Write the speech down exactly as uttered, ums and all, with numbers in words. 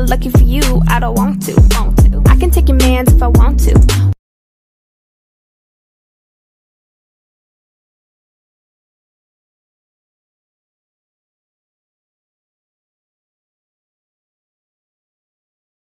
lucky for you, I don't want to. Uh.